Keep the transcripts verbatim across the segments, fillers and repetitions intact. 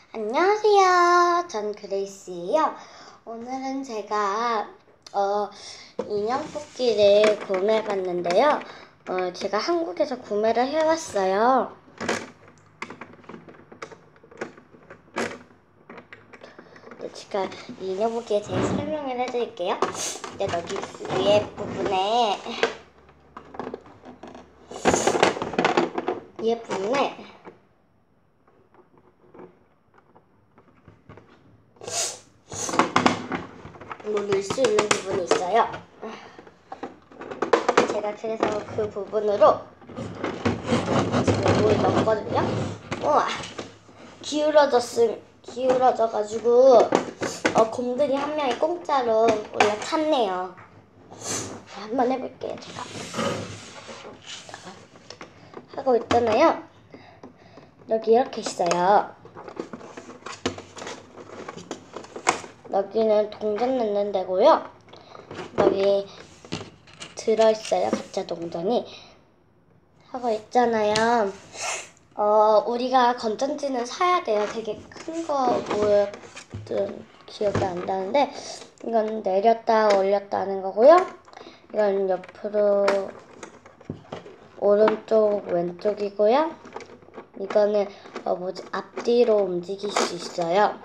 안녕하세요. 전 그레이스예요. 오늘은 제가 어, 인형 뽑기를 구매해봤는데요. 어, 제가 한국에서 구매를 해왔어요. 네, 제가 인형 뽑기에 대해 설명을 해드릴게요. 네, 여기 위에 부분에 위에 부분에 뭐 넣을 수 있는 부분이 있어요. 제가 그래서 그 부분으로 지금 뭘 넣었거든요. 우와, 기울어졌음, 기울어져가지고 어, 곰들이 한 명이 공짜로 올라탔네요. 한번 해볼게요, 제가. 하고 있잖아요. 여기 이렇게 있어요. 여기는 동전 넣는 데고요. 여기 들어있어요, 가짜 동전이. 하고 있잖아요. 어, 우리가 건전지는 사야 돼요. 되게 큰 거 보였던 기억이 안 나는데, 이건 내렸다 올렸다 하는 거고요. 이건 옆으로 오른쪽 왼쪽이고요. 이거는 어, 뭐지 앞뒤로 움직일 수 있어요.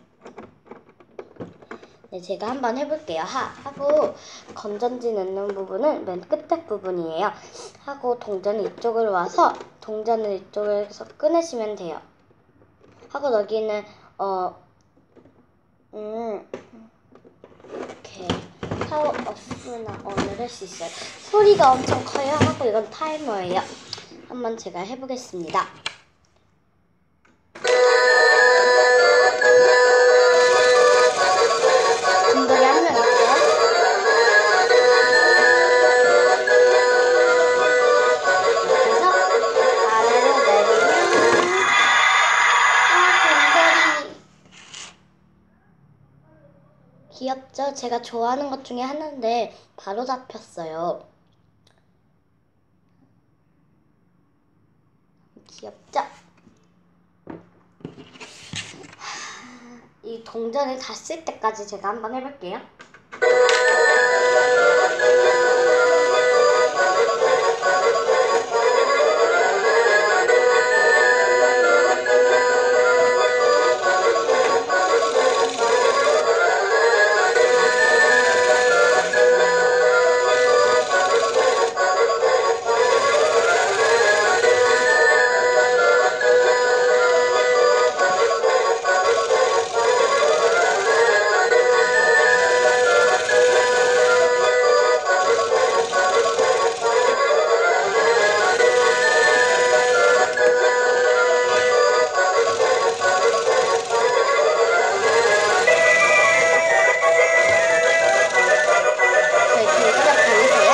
네, 제가 한번 해볼게요. 하, 하고 건전지 넣는 부분은 맨 끝에 부분이에요. 하고 동전이 이쪽으로 와서 동전을 이쪽에서 꺼내시면 돼요. 하고 여기는 어, 음, 이렇게 파워 오프나 온을 할 수 있어요. 소리가 엄청 커요. 하고 이건 타이머예요. 한번 제가 해보겠습니다. 분들이 한 명 있죠? 그래서 아래로 내리면 아, 분들이 귀엽죠? 제가 좋아하는 것 중에 하나인데 바로 잡혔어요. 귀엽죠? 이 동전을 다 쓸 때까지 제가 한번 해볼게요. 저희 동전을 보이세요?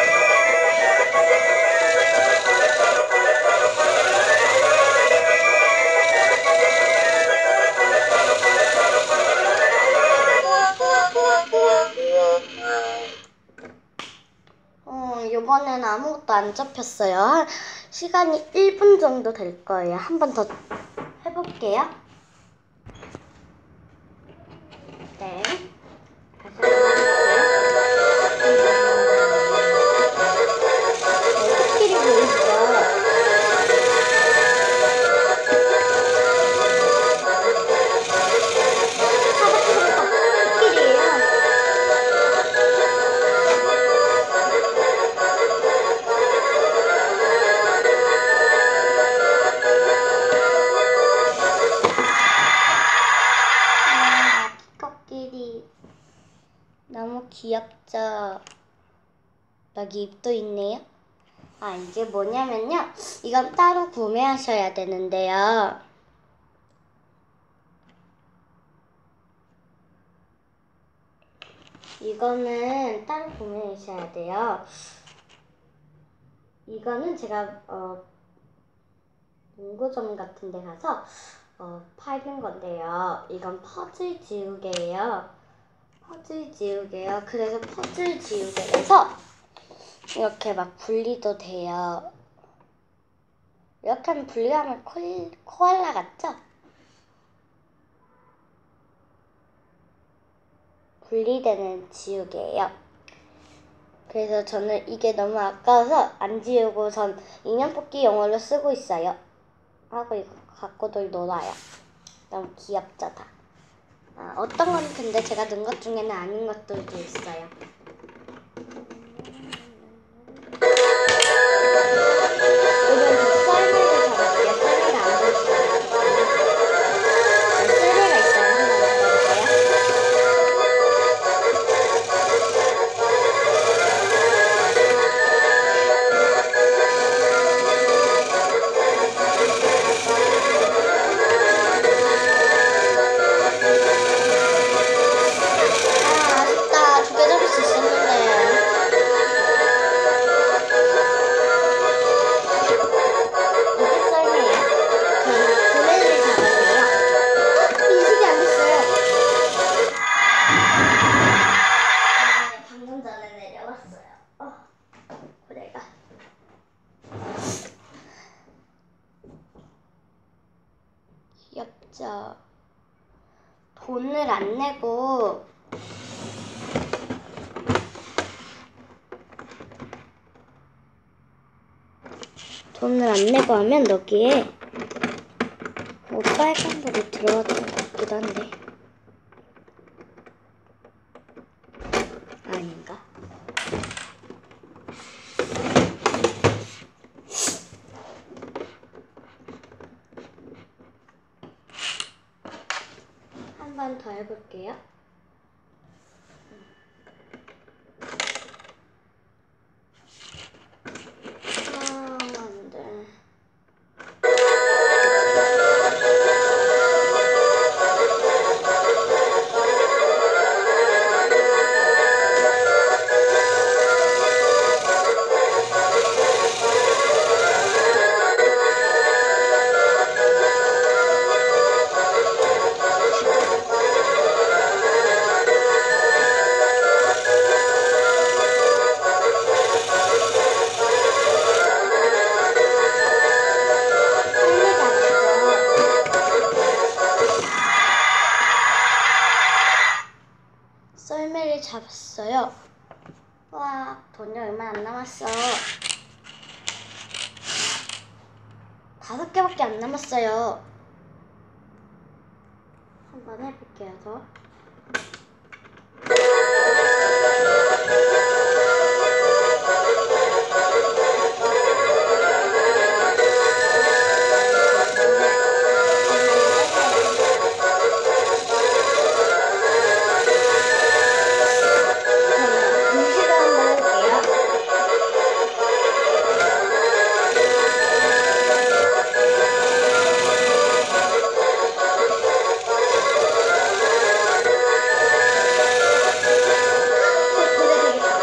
어, 이번엔 아무것도 안 잡혔어요. 시간이 일 분 정도 될 거예요. 한 번 더 해볼게요. 네. 다시 한번 해볼게요. 네, 코끼리 보이시죠? 코끼리예요. 아, 코끼리 너무 귀엽죠? 여기 입도 있네요. 아, 이게 뭐냐면요. 이건 따로 구매하셔야 되는데요. 이거는 따로 구매하셔야 돼요. 이거는 제가 어, 문구점 같은 데 가서 어, 팔는 건데요. 이건 퍼즐 지우개예요. 퍼즐 지우개요. 그래서 퍼즐 지우개에서 이렇게 막 분리도 돼요. 이렇게 하면 분리하면 코, 코알라 같죠? 분리되는 지우개예요. 그래서 저는 이게 너무 아까워서 안 지우고 전 인형 뽑기 용어로 쓰고 있어요. 하고 이거 갖고도 놀아요. 너무 귀엽죠, 다. 아, 어떤 건 근데 제가 넣은 것 중에는 아닌 것들도 있어요. 오늘 저 썰매를 잡았어요. 썰매가 안 보일 수도 있거든요. 네, 썰매가 있어요. 한번 잡아볼게요. 아, 아쉽다. 두 개 잡을 수 있었는데. 이게 썰매예요. 저는 고래를 잡았네요. 인식이 안 됐어요. 네, 방금 전에 내려왔어요. 어, 고래가. 귀엽죠? 돈을 안 내고 돈을 안 내고 하면 여기에 뭐 빨간 불이 들어왔던 것 같기도 한데 아닌가? 한 번 더 해볼게요. 아, 안 돼. 썰매 잡았죠? 썰매를 잡았어요. 와, 돈이 얼마 안 남았어. 다섯 개밖에 안 남았어요. 한번 해볼게요, 더. 음식을 한번 해볼게요. 저 고래 되겠다.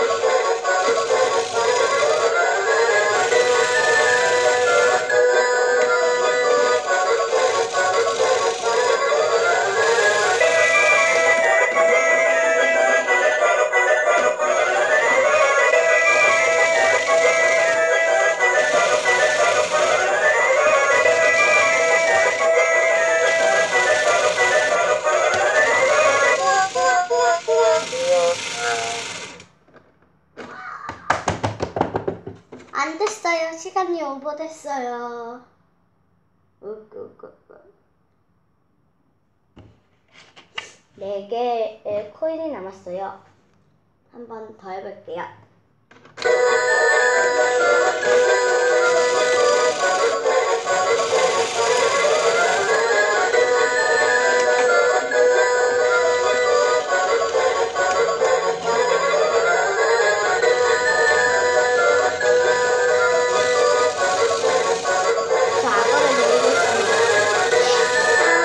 안 됐어요. 시간이 오버됐어요. 으끄끄끄. 네 개의 코인이 남았어요. 한 번 더 해볼게요. 저 악어를 노리고 있습니다.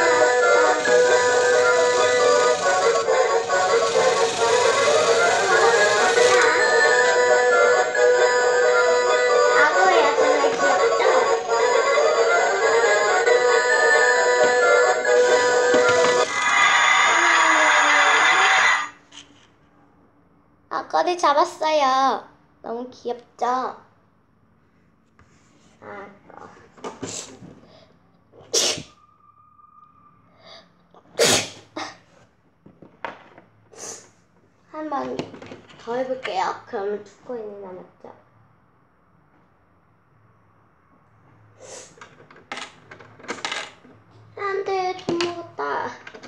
아, 악어야 정말 귀엽죠? 악어를 잡았어요. 너무 귀엽죠? 악어. 번만 더 해볼게요. 그러면 두 코인이 남았죠. 안 돼, 돈 먹었다.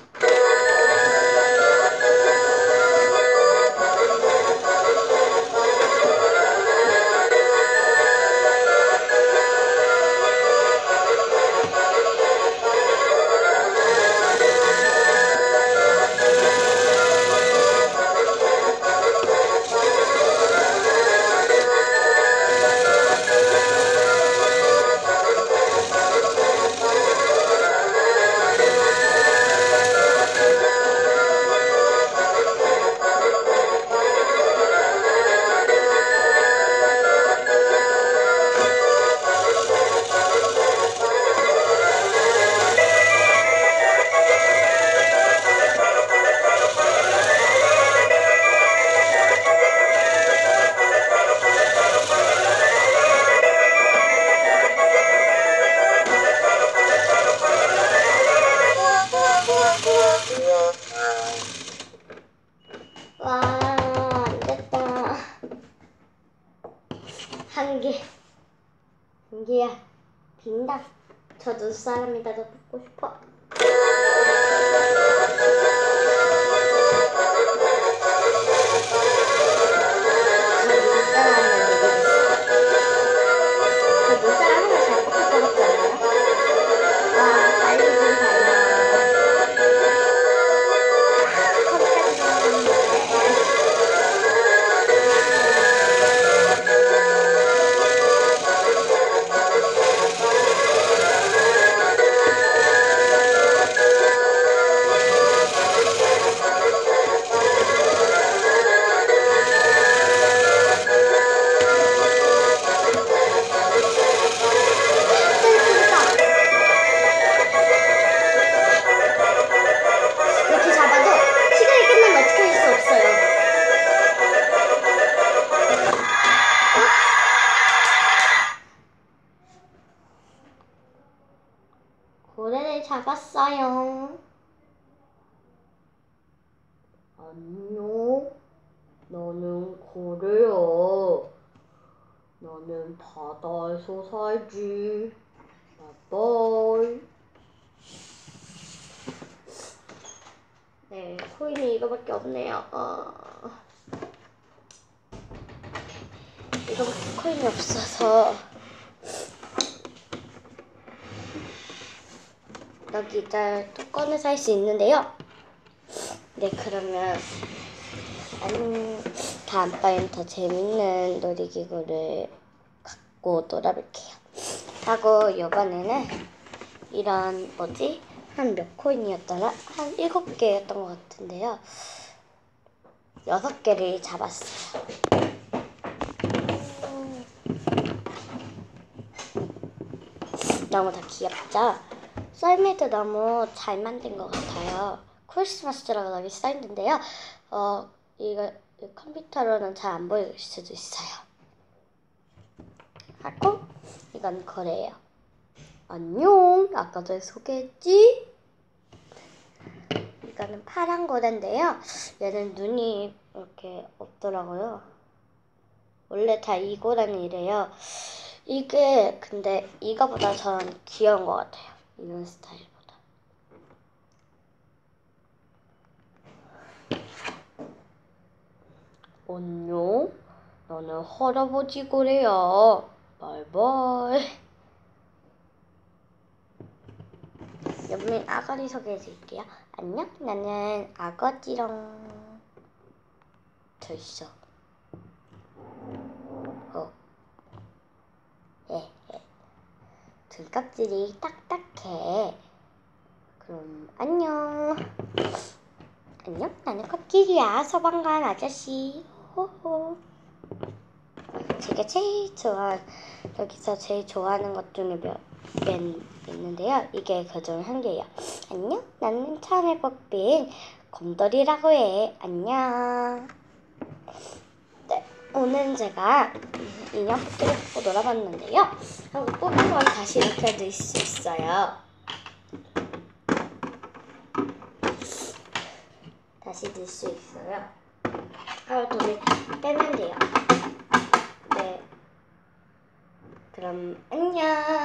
와, 안 됐다. 한 개. 한 개야. 빈다. 저 눈사람이다. 너 뽑고 싶어. 고래를 잡았어요. 안녕. 나는 고래야. 나는 바다에서 살지. 바이바이. 네, 코인이 이거밖에 없네요. 어... 이거밖에 코인이 없어서 여기 이제 또 꺼내서 할 수 있는데요. 네, 그러면 음, 다음번엔 더 재밌는 놀이기구를 갖고 놀아볼게요. 하고 이번에는 이런 뭐지? 한 몇 코인이었더라? 한 일곱 개였던 것 같은데요. 여섯 개를 잡았어요. 음, 너무 다 귀엽죠? 썰매도 너무 잘 만든 것 같아요. 크리스마스라고 여기 써있는데요. 어, 이거 이 컴퓨터로는 잘 안 보일 수도 있어요. 하고 이건 거래예요. 안녕. 아까 전에 소개했지? 이거는 파란 고래인데요. 얘는 눈이 이렇게 없더라고요. 원래 다 이 고래는 이래요. 이게 근데 이거보다 전 귀여운 것 같아요. 이런 스타일보다. 안녕. 나는 할아버지 고래야. 바이바이. 여러분 아가리 소개해드릴게요. 안녕. 나는 아거지롱. 저 있어. 어. 예, 예. 등껍질이 딱딱해. 그럼 안녕. 안녕. 나는 코끼리야. 소방관 아저씨. 호호. 제가 제일 좋아 여기서 제일 좋아하는 것 중에 몇 개 있는데요. 이게 그중 한 개예요. 안녕. 나는 처음에 뽑힌 곰돌이라고 해. 안녕. 네, 오늘은 제가 인형 뽑기를 뽑고 놀아봤는데요. 하고 뽑은 걸 다시 이렇게 넣을 수 있어요. 다시 넣을 수 있어요. 하고 돌을 빼면 돼요. 네. 그럼 안녕.